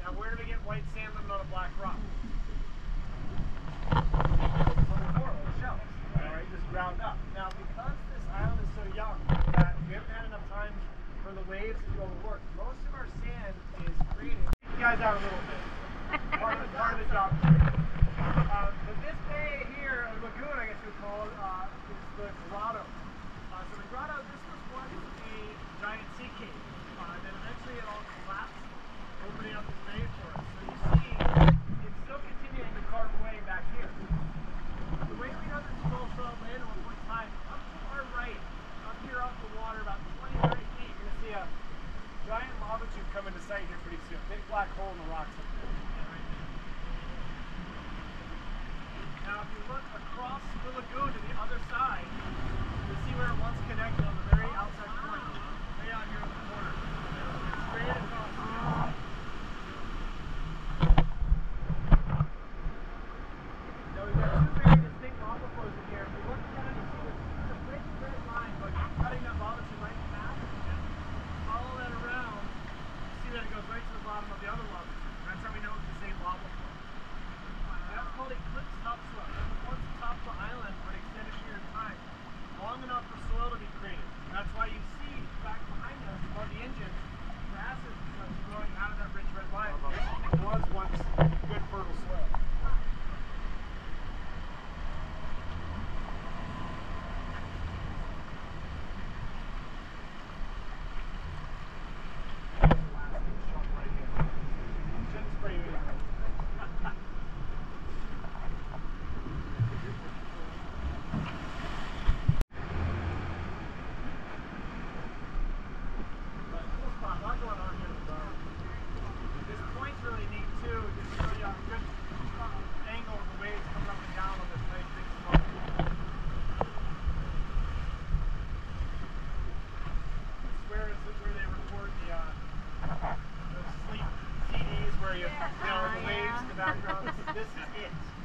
Now where do we get white sand living on a black rock? Coral shells, alright, just ground up. Now because this island is so young that we haven't had enough time for the waves to do all the work, most of our sand is created. Take you guys out a little bit. Part of the job. But this bay here, or lagoon I guess you would call it, is the grotto. So the grotto, this was once a giant sea cave. Then eventually it all collapsed, opening up this bay for us. So you see, it's still continuing to carve away back here. The way we know this small soil land at one point in time, up to our right, up here off the water, about 20, 30 feet, you're going to see a giant lava tube come into sight here pretty soon. Big black hole in the rocks up there. Now, if you look across the lagoon to the other side, you see where it once connected on the very outside corner, way out here in the corner. It's straight across here. Now, we've got two very distinct lava flows in here. If you look down, you see there's a big red line, but cutting that lava tube right in half, follow that around, you see that it goes right to the bottom of the other lava tube. That's how we know it's the same lava flow. That's called eclipse topsoil. That was once the top of the island for an extended period of time, long enough for soil to be created. And that's why you see back behind us, above the engine, grasses growing out of that rich red line. It was once good fertile soil. Shouldn't spray you anyway. Where you know, the waves in the background. This is it.